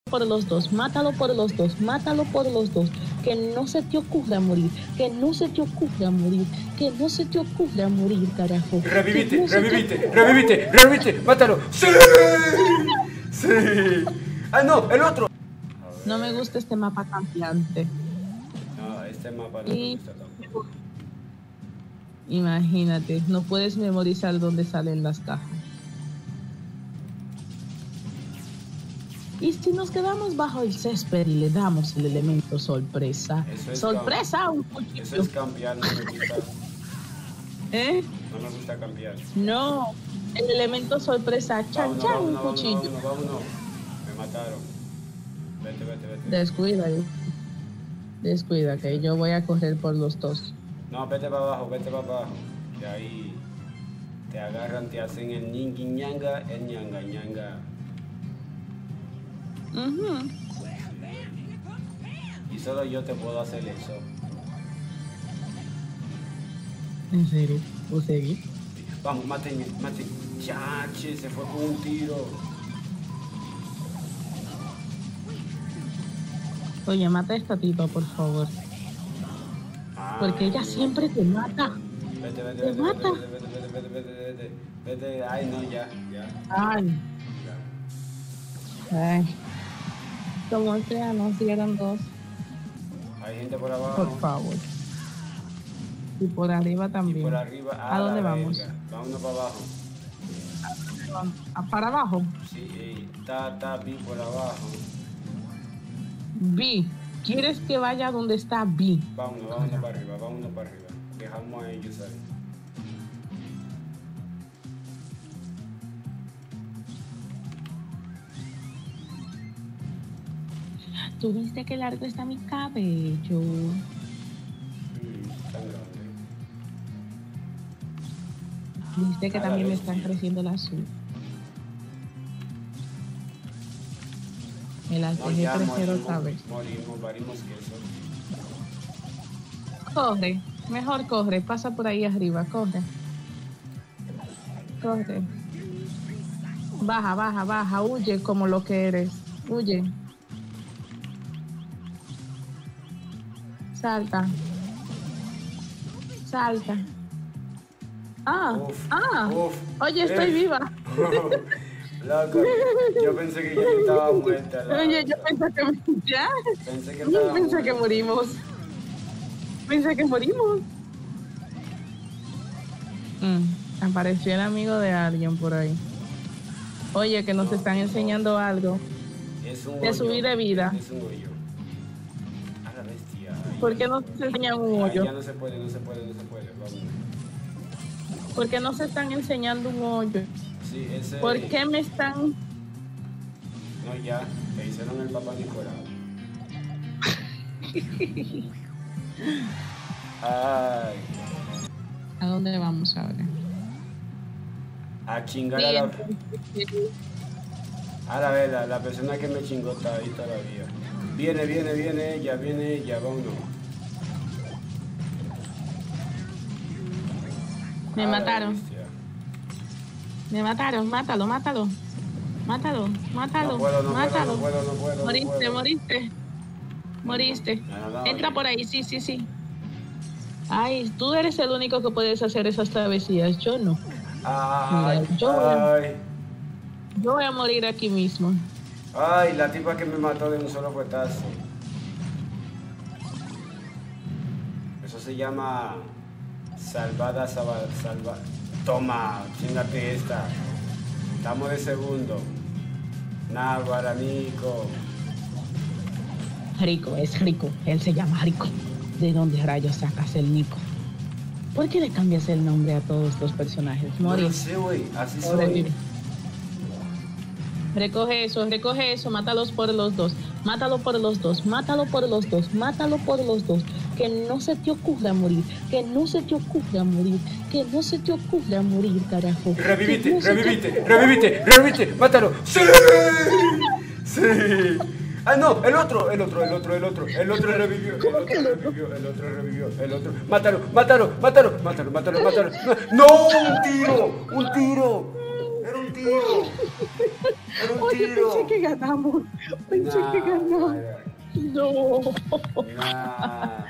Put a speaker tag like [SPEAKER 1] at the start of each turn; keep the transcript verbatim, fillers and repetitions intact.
[SPEAKER 1] por los dos, mátalo por los dos, mátalo por los dos. Que no se te ocurra morir, que no se te ocurra morir, que no se te ocurra morir, carajo.
[SPEAKER 2] Revivite,
[SPEAKER 1] no
[SPEAKER 2] revivite,
[SPEAKER 1] te...
[SPEAKER 2] revivite, revivite, mátalo. ¡Sí! ¡Sí! ¡Ah, no! ¡El otro!
[SPEAKER 1] No me gusta este mapa cambiante.
[SPEAKER 2] No, este mapa no
[SPEAKER 1] y...
[SPEAKER 2] me gusta tampoco.
[SPEAKER 1] Imagínate, no puedes memorizar dónde salen las cajas. Y si nos quedamos bajo el césped y le damos el elemento sorpresa.
[SPEAKER 2] Eso es
[SPEAKER 1] ¡Sorpresa! Un cuchillo.
[SPEAKER 2] Eso es cambiar, no me gusta.
[SPEAKER 1] ¿Eh?
[SPEAKER 2] No me gusta cambiar.
[SPEAKER 1] No, el elemento sorpresa. Chan,
[SPEAKER 2] Vámonos,
[SPEAKER 1] chan,
[SPEAKER 2] vámonos,
[SPEAKER 1] un
[SPEAKER 2] vámonos,
[SPEAKER 1] cuchillo.
[SPEAKER 2] vámonos, vámonos. Me mataron. Vete, vete, vete.
[SPEAKER 1] Descuida, descuida, que yo voy a correr por los dos.
[SPEAKER 2] No, vete para abajo, vete para abajo. Y ahí te agarran, te hacen el ñingui ñanga, el ñanga ñanga.
[SPEAKER 1] Uh-huh.
[SPEAKER 2] Y solo yo te puedo hacer eso.
[SPEAKER 1] ¿En serio? ¿O seguí?
[SPEAKER 2] Vamos, mátenme, mátenme. Chache, se fue con un tiro.
[SPEAKER 1] Oye, mata a esta tipa, por favor.
[SPEAKER 2] Ah,
[SPEAKER 1] Porque ella siempre te mata.
[SPEAKER 2] Vete, vete,
[SPEAKER 1] Te
[SPEAKER 2] vete,
[SPEAKER 1] mata.
[SPEAKER 2] vete, vete, vete, vete, vete, vete, vete. Ay, no, ya, ya.
[SPEAKER 1] Ay,
[SPEAKER 2] ya.
[SPEAKER 1] ay. Como sea, nos dieron dos.
[SPEAKER 2] Hay gente por abajo.
[SPEAKER 1] Por favor. Y por arriba
[SPEAKER 2] Y
[SPEAKER 1] también.
[SPEAKER 2] por arriba.
[SPEAKER 1] ¿A dónde
[SPEAKER 2] la
[SPEAKER 1] vamos?
[SPEAKER 2] verga. Vámonos para abajo.
[SPEAKER 1] ¿A ¿Para abajo?
[SPEAKER 2] Sí, está, está vi por abajo.
[SPEAKER 1] B. ¿Quieres que vaya donde está B?
[SPEAKER 2] Vámonos, vámonos para arriba, vámonos para arriba. Dejamos a ellos ahí.
[SPEAKER 1] ¿Tú viste qué largo está mi cabello?
[SPEAKER 2] Mm, tan grande.
[SPEAKER 1] ¿Viste que
[SPEAKER 2] A la
[SPEAKER 1] también me
[SPEAKER 2] bestia.
[SPEAKER 1] están creciendo las uñas? Me las
[SPEAKER 2] No,
[SPEAKER 1] dejé
[SPEAKER 2] ya
[SPEAKER 1] crecer
[SPEAKER 2] morimos,
[SPEAKER 1] otra vez.
[SPEAKER 2] morimos, morimos queso.
[SPEAKER 1] Corre, mejor corre, pasa por ahí arriba, corre. Corre. Baja, baja, baja, huye como lo que eres. Huye. Salta. Salta. Ah,
[SPEAKER 2] Uf,
[SPEAKER 1] ah.
[SPEAKER 2] uf,
[SPEAKER 1] Oye, estoy
[SPEAKER 2] eh.
[SPEAKER 1] viva.
[SPEAKER 2] Loco, yo pensé que ya estaba muerta. La
[SPEAKER 1] Oye, yo
[SPEAKER 2] otra.
[SPEAKER 1] pensé que ya.
[SPEAKER 2] Pensé que
[SPEAKER 1] Yo
[SPEAKER 2] estaba
[SPEAKER 1] pensé
[SPEAKER 2] muerta.
[SPEAKER 1] que morimos. Pensé que morimos. Mm, apareció el amigo de alguien por ahí. Oye, que nos
[SPEAKER 2] No,
[SPEAKER 1] están
[SPEAKER 2] no.
[SPEAKER 1] enseñando algo
[SPEAKER 2] Es un
[SPEAKER 1] de
[SPEAKER 2] hoyo.
[SPEAKER 1] subir de vida.
[SPEAKER 2] Es un hoyo. A la bestia. Ay,
[SPEAKER 1] ¿Por qué
[SPEAKER 2] no
[SPEAKER 1] no se enseñan un
[SPEAKER 2] Ay,
[SPEAKER 1] hoyo?
[SPEAKER 2] ya no se puede, no se puede, no se puede. Vamos.
[SPEAKER 1] ¿Por qué no se están enseñando un hoyo?
[SPEAKER 2] Sí, ese.
[SPEAKER 1] ¿Por qué me están...?
[SPEAKER 2] No, ya. Le hicieron el papá Nicolau. Ay.
[SPEAKER 1] ¿A dónde vamos ahora?
[SPEAKER 2] A chingar
[SPEAKER 1] Sí,
[SPEAKER 2] a la.
[SPEAKER 1] entonces,
[SPEAKER 2] A la vez, la, la persona que me chingó está ahí todavía. Viene, viene, viene ella, viene ella, vámonos.
[SPEAKER 1] me
[SPEAKER 2] A la
[SPEAKER 1] mataron.
[SPEAKER 2] bestia.
[SPEAKER 1] Me mataron, mátalo, mátalo. Mátalo, mátalo,
[SPEAKER 2] No puedo, no
[SPEAKER 1] mátalo.
[SPEAKER 2] puedo, no puedo, no puedo. no
[SPEAKER 1] moriste,
[SPEAKER 2] puedo.
[SPEAKER 1] moriste. Moriste.
[SPEAKER 2] No, no, no,
[SPEAKER 1] Entra
[SPEAKER 2] oye.
[SPEAKER 1] por ahí, sí, sí, sí. Ay, tú eres el único que puedes hacer esas travesías, yo no.
[SPEAKER 2] Ay,
[SPEAKER 1] Mira, yo-
[SPEAKER 2] ay,
[SPEAKER 1] Yo voy a morir aquí mismo.
[SPEAKER 2] ay, la tipa que me mató de un solo fuetazo. Eso se llama salvada, salva, salva. Toma, chingate esta. Estamos de segundo. Nah, guaranico.
[SPEAKER 1] Rico, es rico. Él se llama Rico. ¿De dónde rayos sacas el Nico? ¿Por qué le cambias el nombre a todos los personajes?
[SPEAKER 2] No
[SPEAKER 1] Morir.
[SPEAKER 2] lo sé, güey, así soy.
[SPEAKER 1] Sobrevive. Recoge eso, recoge eso, mátalos por los dos, mátalo por los dos, mátalo por los dos, mátalo por los dos, que no se te ocurra morir, que no se te ocurra morir, que no se te ocurra morir, carajo. Que
[SPEAKER 2] Revivite,
[SPEAKER 1] no se te
[SPEAKER 2] revivite,
[SPEAKER 1] ocurra-
[SPEAKER 2] revivite, revivite, mátalo. ¡Sí! ¡Sí! Ah, no, el otro, el otro, el otro, el otro, el otro revivió, el otro revivió, el otro revivió, el otro. Mátalo, mátalo, mátalo, mátalo, mátalo, mátalo. ¡No! ¡Un tiro! ¡Un tiro! ¡Era un tiro! Era un
[SPEAKER 1] Oye,
[SPEAKER 2] tiro.
[SPEAKER 1] pensé que ganamos. Pensé
[SPEAKER 2] Nah,
[SPEAKER 1] que ganamos.
[SPEAKER 2] nah,
[SPEAKER 1] No.
[SPEAKER 2] nah.